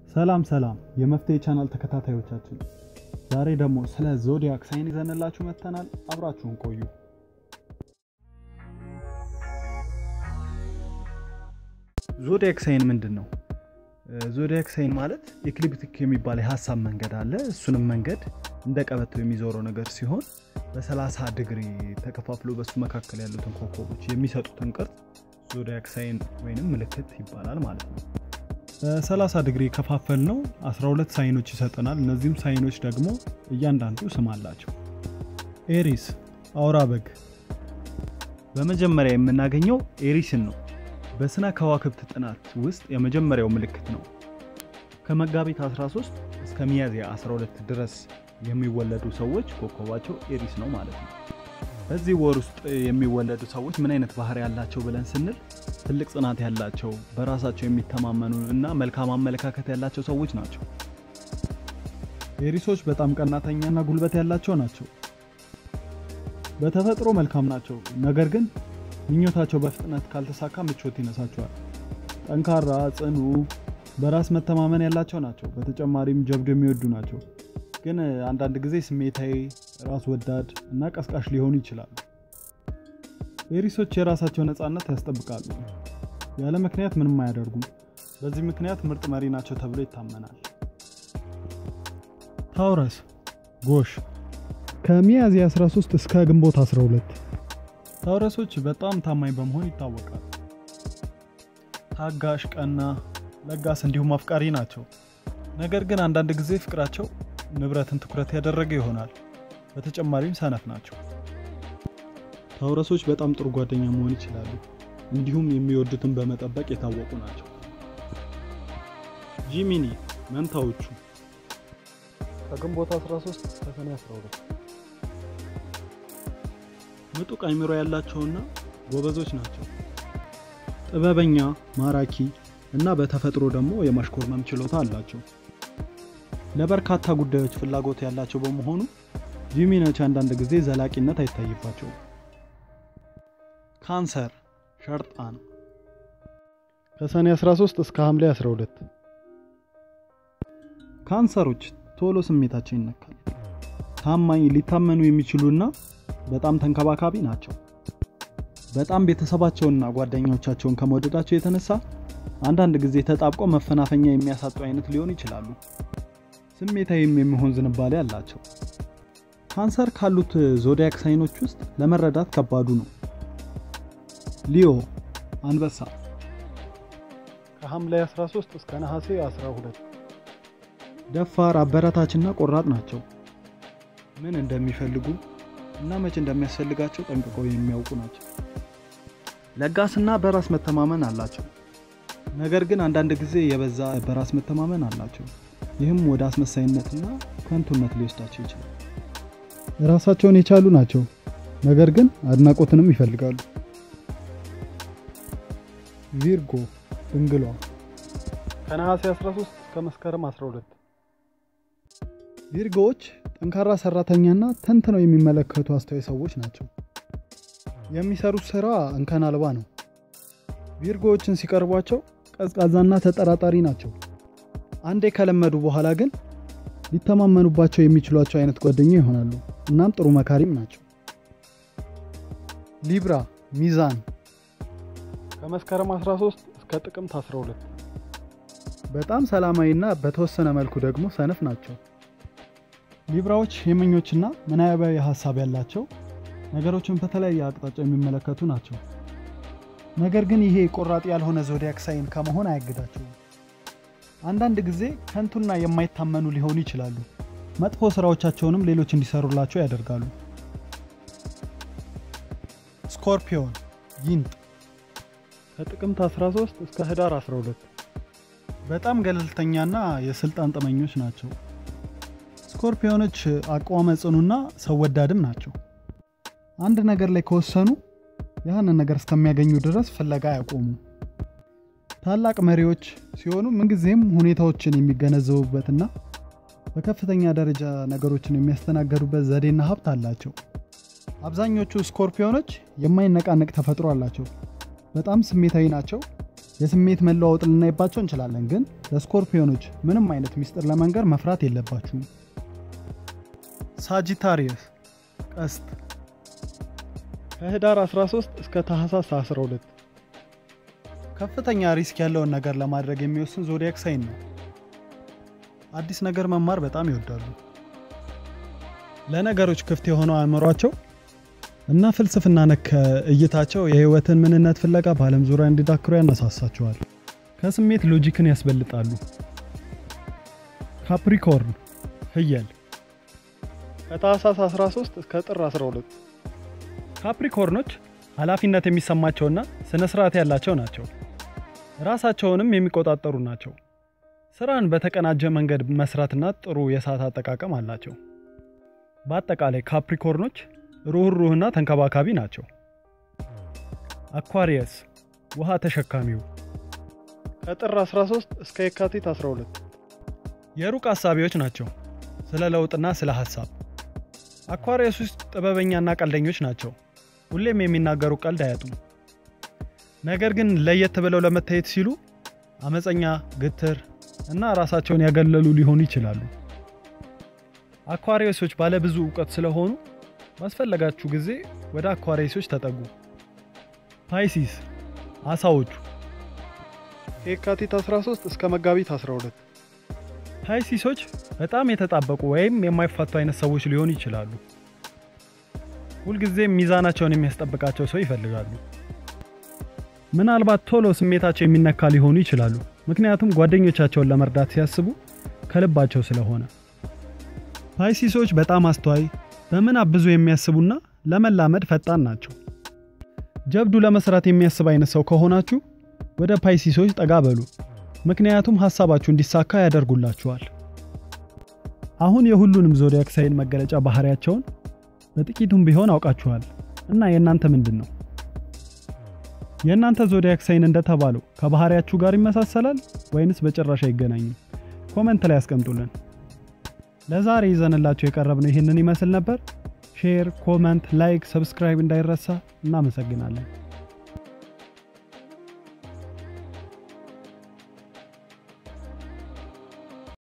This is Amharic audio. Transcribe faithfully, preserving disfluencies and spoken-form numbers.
ሰላም ሰላም የመፍትሄ ቻናል ተከታታዮቻችን ዛሬ ደግሞ ስለ ዞዲያክ ሳይን ይዘንላችሁ መተናል አብራችሁን ቆዩ ዞዲያክ ሳይን ምንድነው ዞዲያክ ሳይን ማለት ኤክሊፕቲክ የሚባል የሐሳብ መንገድ አለ እሱንም መንገድ እንደ ቀበቶ የሚዞረው ነገር ሲሆን በ30 ዲግሪ ተከፋፍሎ በሱ መካከል ያሉትን ኮከቦች የሚሰጡትን ቅርጽ ዞዲያክ ሳይን ወይንም ምልክት ይባላል ማለት ነው በ30 ዲግሪ ከፋፈል ነው አስራ ሁለት ሳይኖች ይሰጠናል እነዚህም ሳይኖች ደግሞ እያንዳንዱ ስም አላቸው ኤሪስ አውራ በግ በመጀመሪያ የምናገኘው ኤሪስን ነው በስነ ከዋክብት ጥናት ውስጥ የመጀመሪያው ምልክት ነው ከመጋቢት አስራ ሶስት እስከ ሚያዝያ አስራ ሁለት ድረስ የሚወለዱ ሰዎች ኮከባቸው ኤሪስ ነው ማለት ነው በዚህ ወር ውስጥ የሚወለዱ ሰዎች ምን አይነት ባህሪ ያላቸው ብለን ስንል ትልቅ ጽናት ያላቸው በራሳቸው የሚተማመኑ እና መልካም አመለካከት ያላቸው ሰዎች ናቸው ኤሪሶች በጣም ቀናተኛና ጉልበት ያላቸው ናቸው በተፈጥሮ መልካም ናቸው ነገር ግን ምኞታቸው በፍጥነት ካልተሳካ ምቾት ይነሳቸዋል ጠንካራ ጽኑ በራስ መተማመን ያላቸው ናቸው በተጨማሪም ጀብዱ የሚወዱ ናቸው ግን አንዳንድ ጊዜ ስሜታዊ ራስ ወዳድ እና ቀስቃሽ ሊሆኑ ይችላሉ ኤሪሶች የራሳቸው ነፃነት ያስጠብቃሉ ያለ ምክንያት ምንም አያደርጉም በዚህ ምክንያት ምርጥ መሪ ናቸው ተብሎ ይታመናል ታውረስ ጎሽ ከሚያዝያ አስራ ሶስት እስከ ግንቦት አስራ ሁለት ታውረሶች በጣም ታማኝ በመሆን ይታወቃሉ ታጋሽ ቀና ለጋስ እንዲሁም አፍቃሪ ናቸው ነገር ግን አንዳንድ ጊዜ ፍቅራቸው ንብረትን ትኩረት ያደረገ ይሆናል በተጨማሪም ሰነፍ ናቸው ታውረሶች በጣም ጥሩ ጓደኛ መሆን ይችላሉ እንዲሁም የሚወዱትን በመጠበቅ የታወቁ ናቸው ጂሚኒ መንታዎቹ ከግንቦት አስራ ሶስት እስከ ሰኔ አስራ ሁለት ምጡቅ አይምሮ ያላቸውና ጎበዞች ናቸው ጥበበኛ ማራኪ እና በተፈጥሮ ደግሞ የማሽኮርመም ችሎታ አላቸው ለበርካታ ጉዳዮች ፍላጎት ያላቸው በመሆኑ ጂሚኒዎች አንዳንድ ጊዜ ዘላቂነት አይታይባቸው ካንሰር ሸርጣን ከሰኔ አስራ ሶስት እስከ ሐምሌ አስራ ሁለት ካንሰሮች ቶሎ ስሜታቸው ይነካል ታማኝ ሊታመኑ የሚችሉና በጣም ተንከባካቢ ናቸው በጣም ቤተሰባቸውና ጓደኞቻቸውን ከመወደዳቸው የተነሳ አንዳንድ ጊዜ ተጣብቆ መፈናፈኛ የሚያሳጡ አይነት ሊሆን ይችላሉ ስሜታዊም የሚሆን ዝንባሌ አላቸው ካንሰር ካሉት ዞዲያክ ሳይኖች ውስጥ ለመረዳት ከባዱ ነው ሊዮ አንበሳ ከሐምሌ አስራ ሶስት እስከ ነሐሴ አስራ ሁለት ደፋር አበረታችና ቆራጥ ናቸው ምን እንደሚፈልጉ እና መቼ እንደሚያስፈልጋቸው ጠንቅቀው የሚያውቁ ናቸው ለጋስና በራስ መተማመን አላቸው ነገር ግን አንዳንድ ጊዜ የበዛ በራስ መተማመን አላቸው ይህም ወደ አስመሳይነትና ከንቱነት ሊወስዳቸው ይችላል ራሳቸውን የቻሉ ናቸው ነገር ግን አድናቆትንም ይፈልጋሉ ቪርጎ ድንግሏ ከነሐሴ አስራ ሶስት እስከ መስከረም አስራ ሁለት ቪርጎዎች ጠንካራ ሰራተኛና ተንትነው የሚመለከቱ አስተዋይ ሰዎች ናቸው የሚሰሩት ስራ እንከን አልባ ነው ቪርጎዎችን ሲቀርቧቸው ቀዝቃዛና ተጠራጣሪ ናቸው አንዴ ከለመዱ በኋላ ግን ሊተማመኑባቸው የሚችሏቸው አይነት ጓደኛ ይሆናሉ እናም ጥሩ መካሪም ናቸው ሊብራ ሚዛን ከመስከረም አስራ ሶስት እስከ ጥቅምት አስራ ሁለት በጣም ሰላማዊና በተወሰነ መልኩ ደግሞ ሰነፍ ናቸው ሊብራዎች የምኞችና ምናባዊ ሐሳብ ያላቸው ነገሮችን በተለያየ አቅጣጫ የሚመለከቱ ናቸው ነገር ግን ይሄ ቆራጥ ያልሆነ ዞዲያክ ሳይን ከመሆን አያግዳቸውም አንዳንድ ጊዜ ከንቱና የማይታመኑ ሊሆኑ ይችላሉ መጥፎ ስራዎቻቸውንም ሌሎች እንዲሰሩላቸው ያደርጋሉ ስኮርፒዮን ይንጥ ከጥቅምት አስራ ሶስት እስከ ህዳር አስራ ሁለት በጣም ገለልተኛና የስልጣን ጠመኞች ናቸው ስኮርፒዮኖች አቋመ ጽኑና ሰው ወዳድም ናቸው አንድ ነገር ላይ ከወሰኑ ያንን ነገር እስከሚያገኙ ድረስ ፍለጋ ያቆሙ ታላቅ መሪዎች ሲሆኑ ምንጊዜም ሁኔታዎችን የሚገነዘቡበትና በከፍተኛ ደረጃ ነገሮችን የሚያስተናግዱበት ዘዴና ሀብት አላቸው አብዛኞቹ ስኮርፒዮኖች የማይነቃነቅ ተፈጥሮ አላቸው በጣም ስሜታዊ ናቸው የስሜት መለዋወጥ ልናይባቸው እንችላለን ግን ለስኮርፒዮኖች ምንም አይነት ሚስጥር ለመንገር መፍራት የለባችሁም። ሳጂታሪየስ ቀስት ከህዳር አስራ ሶስት እስከ ታህሳስ አስራ ሁለት ከፍተኛ ሪስክ ያለውን ነገር ለማድረግ የሚወስን ዞዲያክ ሳይን ነው። አዲስ ነገር መማር በጣም ይወዳሉ። ለነገሮች ክፍት የሆነው አእምሯቸው እና ፍልስፍና ነክ እይታቸው የህይወትን ምንነት ፍለጋ በዓለም ዙሪያ እንዲዳክሩ ያነሳሳቸዋል። ከስሜት ሎጂክን ያስበልጣሉ። ካፕሪኮርን ፍየል ከታህሳስ አስራ ሶስት እስከ ጥር አስራ ሁለት ካፕሪኮርኖች ኃላፊነት የሚሰማቸውና ስነ ስርዓት ያላቸው ናቸው። ራሳቸውንም የሚቆጣጠሩ ናቸው። ስራን በተቀናጀ መንገድ መስራትና ጥሩ የሰዓት አጠቃቀም አላቸው። በአጠቃላይ ካፕሪኮርኖች ሩህሩህና ተንከባካቢ ናቸው። አኳሪየስ ውሃ ተሸካሚው ከጥር አስራ ሶስት እስከ የካቲት አስራ ሁለት የሩቅ ሐሳቢዎች ናቸው። ስለ ለውጥና ስለ ሐሳብ አኳሪየስ ውስጥ ጥበበኛና ቀልደኞች ናቸው። ሁሌም የሚናገሩ ቀልድ አያጡም። ነገር ግን ለየት ብለው ለመታየት ሲሉ አመፀኛ፣ ግትር እና ራሳቸውን ያገለሉ ሊሆኑ ይችላሉ። አኳሪየሶች ባለ ብዙ ዕውቀት ስለሆኑ ማስፈለጋችሁ ጊዜ ወደ አኳሪየሶች ተጠጉ። ፓይሲስ አሳዎቹ ከየካቲት አስራ ሶስት እስከ መጋቢት አስራ ሁለት ፓይሲሶች በጣም የተጣበቁ ወይም የማይፋቱ አይነት ሰዎች ሊሆኑ ይችላሉ። ሁልጊዜ ሚዛናቸውን የሚያስጠብቃቸው ሰው ይፈልጋሉ። ምናልባት ቶሎ ስሜታቸው የሚነካ ሊሆኑ ይችላሉ ምክንያቱም ጓደኞቻቸውን ለመርዳት ሲያስቡ ከልባቸው ስለሆነ። ፓይሲሶች በጣም አስተዋይ፣ በምናብ ብዙ የሚያስቡና ለመላመድ ፈጣን ናቸው። ጀብዱ ለመስራት የሚያስብ አይነት ሰው ከሆናችሁ ወደ ፓይሲሶች ጠጋ በሉ ምክንያቱም ሐሳባችሁ እንዲሳካ ያደርጉላችኋል። አሁን የሁሉንም ዞዲያክ ሳይን መገለጫ ባህሪያቸውን በጥቂቱም ቢሆን አውቃችኋል እና የእናንተ ምንድነው? የእናንተ ዞዲያክ ሳይን እንደተባለው ከባህሪያችሁ ጋር ይመሳሰላል ወይንስ በጭራሽ አይገናኝም? ኮሜንት ላይ አስቀምጡልን። ለዛሬ ይዘንላችሁ የቀረብነው ይሄንን ይመስል ነበር። ሼር፣ ኮሜንት፣ ላይክ፣ ሰብስክራይብ እንዳይረሳ። እናመሰግናለን።